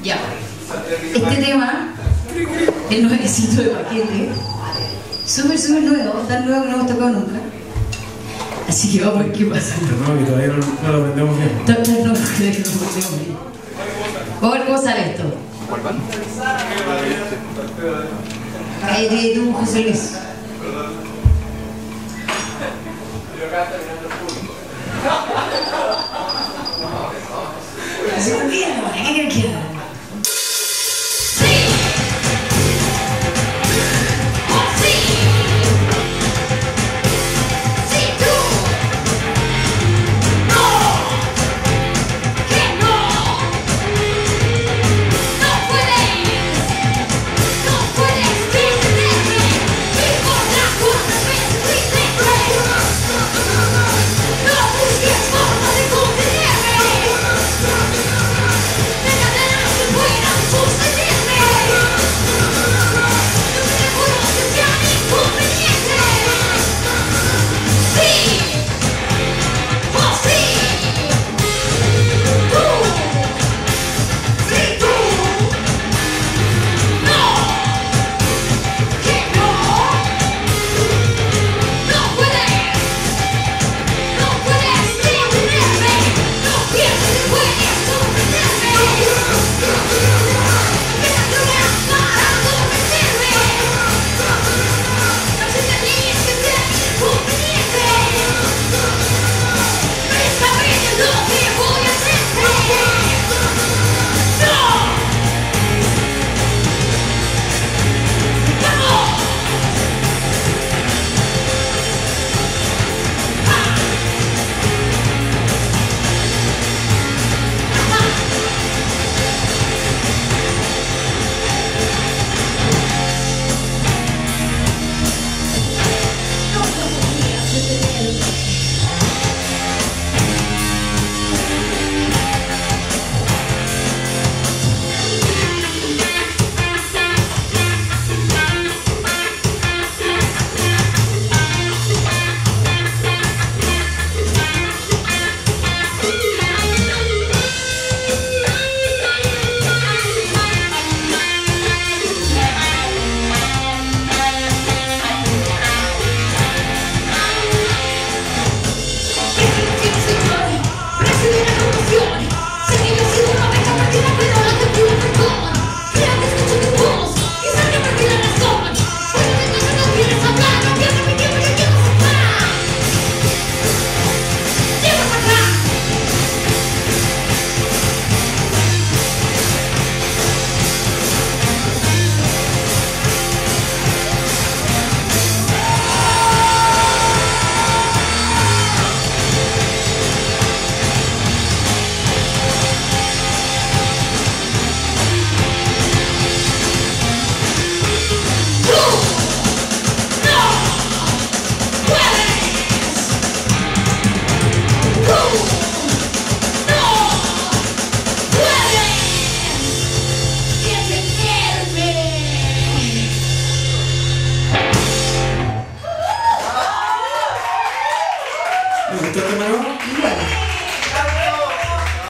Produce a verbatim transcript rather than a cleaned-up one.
Ya. Este tema es nuevecito de paquete. Súper, súper nuevo, tan nuevo que no hemos tocado nunca. Así que vamos a ver qué pasa. No, que todavía no, no lo aprendemos bien. No, no, no, no lo aprendemos bien. Vamos a ver cómo sale esto. ¿Cuál van? Cállate tú, José Luis. Así que bien, ¿qué quieres que haga?